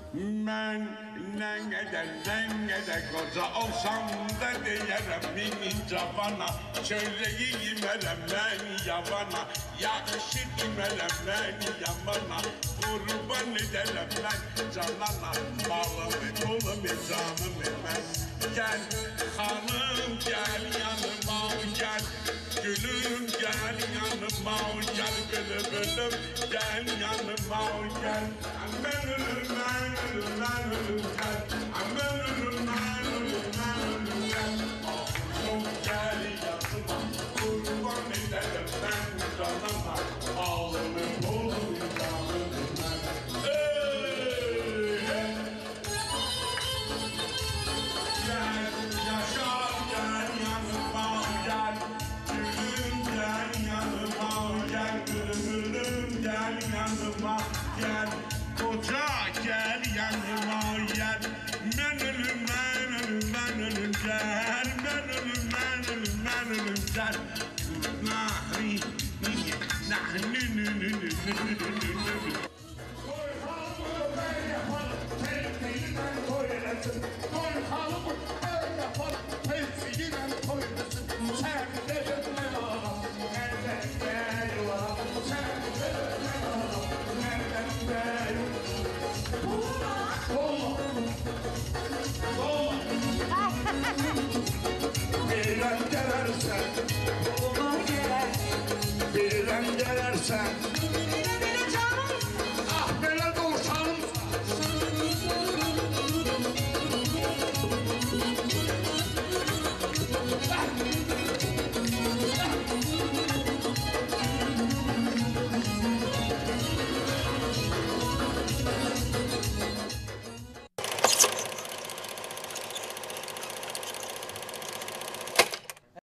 Ben ne de koca olsam da değerim minince bana. Söyleyin verem ben yavana, yakışır verem ben yamana. Kurban ederim ben canana, malımı pulumu canımı ben. Gel hanım gel yanıma gel, gülüm gel yanıma gel, bülbülüm gel yanıma gel. Ben ölürüm gel, ben ölürüm gel. Oğlum gel yanıma, kurban ederim ben canıma, malımı pulumu canımı ben. Gel, koca gel yanıma gel. Ben ölüm, ben ölüm, ben ölüm gel. Ben ölüm, ben ölüm, ben ölüm gel. Nahri, nahri, Koy halımı böyle yapalım, teyzeyle koyulasın. Koy halımı böyle yapalım, teyzeyle koyulasın. Sen de gönlün oğlum, nereden gel oğlum, sen de gönlün oğlum, nereden gel oğlum. Bir an gelersen, bir an gelersen